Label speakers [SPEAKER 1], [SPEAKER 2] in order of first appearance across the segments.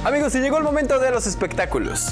[SPEAKER 1] Amigos, y llegó el momento de los espectáculos.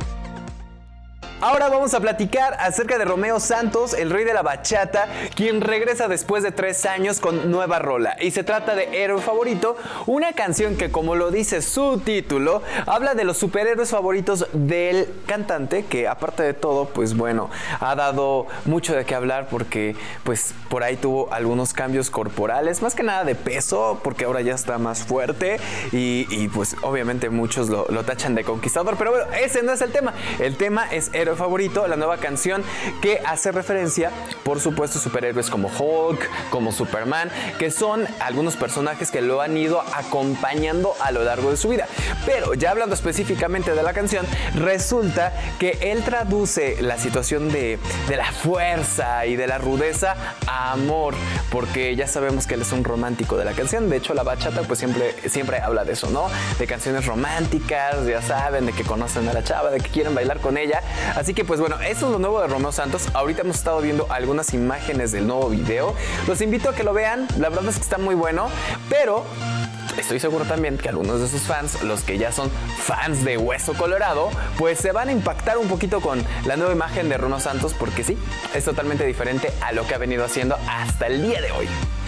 [SPEAKER 1] Ahora vamos a platicar acerca de Romeo Santos, el rey de la bachata, quien regresa después de 3 años con nueva rola. Y se trata de Héroe Favorito, una canción que, como lo dice su título, habla de los superhéroes favoritos del cantante, que aparte de todo, pues bueno, ha dado mucho de qué hablar porque pues por ahí tuvo algunos cambios corporales, más que nada de peso, porque ahora ya está más fuerte y pues obviamente muchos lo tachan de conquistador, pero bueno, ese no es el tema. El tema es Héroe Favorito, la nueva canción que hace referencia, por supuesto, a superhéroes como Hulk, como Superman, que son algunos personajes que lo han ido acompañando a lo largo de su vida. Pero ya hablando específicamente de la canción, resulta que él traduce la situación de la fuerza y de la rudeza a amor, porque ya sabemos que él es un romántico de la canción. De hecho, la bachata pues siempre habla de eso, ¿no? De canciones románticas, ya saben, de que conocen a la chava, de que quieren bailar con ella. Así que pues bueno, eso es lo nuevo de Romeo Santos. Ahorita hemos estado viendo algunas imágenes del nuevo video. Los invito a que lo vean, la verdad es que está muy bueno, pero estoy seguro también que algunos de sus fans, los que ya son fans de Hueso Colorado, pues se van a impactar un poquito con la nueva imagen de Romeo Santos, porque sí, es totalmente diferente a lo que ha venido haciendo hasta el día de hoy.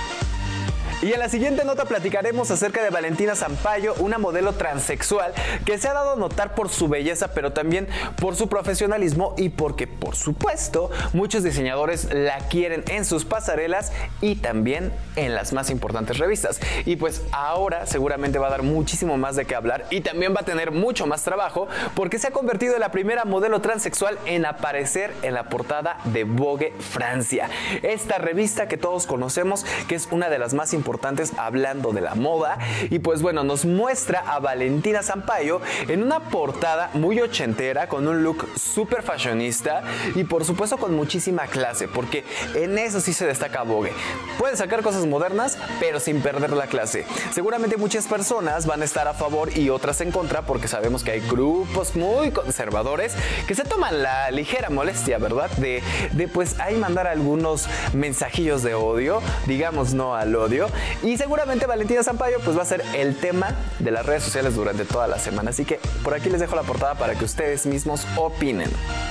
[SPEAKER 1] Y en la siguiente nota platicaremos acerca de Valentina Sampaio, una modelo transexual que se ha dado a notar por su belleza, pero también por su profesionalismo y porque, por supuesto, muchos diseñadores la quieren en sus pasarelas y también en las más importantes revistas. Y pues ahora seguramente va a dar muchísimo más de qué hablar y también va a tener mucho más trabajo porque se ha convertido en la primera modelo transexual en aparecer en la portada de Vogue Francia. Esta revista que todos conocemos, que es una de las más importantes hablando de la moda, y pues bueno, nos muestra a Valentina Sampaio en una portada muy ochentera con un look súper fashionista y por supuesto con muchísima clase, porque en eso sí se destaca Vogue. Pueden sacar cosas modernas, pero sin perder la clase. Seguramente muchas personas van a estar a favor y otras en contra, porque sabemos que hay grupos muy conservadores que se toman la ligera molestia, ¿verdad? De pues ahí mandar algunos mensajillos de odio, digamos no al odio. Y seguramente Valentina Sampaio pues va a ser el tema de las redes sociales durante toda la semana. Así que por aquí les dejo la portada para que ustedes mismos opinen.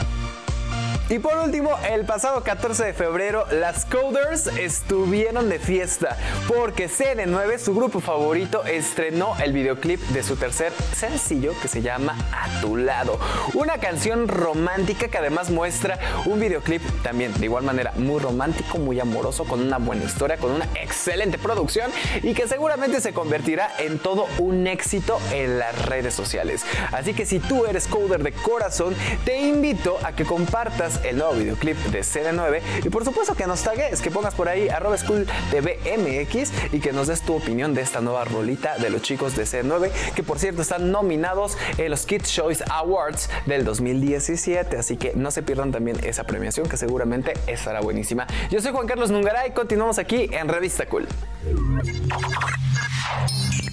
[SPEAKER 1] Y por último, el pasado 14 de febrero, las Coders estuvieron de fiesta porque CN9, su grupo favorito, estrenó el videoclip de su tercer sencillo que se llama A Tu Lado. Una canción romántica que además muestra un videoclip también de igual manera muy romántico, muy amoroso, con una buena historia, con una excelente producción y que seguramente se convertirá en todo un éxito en las redes sociales. Así que si tú eres Coder de corazón, te invito a que compartas el nuevo videoclip de CN9 y por supuesto que nos tagues, que pongas por ahí @SchoolTVMX y que nos des tu opinión de esta nueva rolita de los chicos de CN9, que por cierto están nominados en los Kids Choice Awards del 2017, así que no se pierdan también esa premiación que seguramente estará buenísima. Yo soy Juan Carlos Nungaray, continuamos aquí en Revista Cool.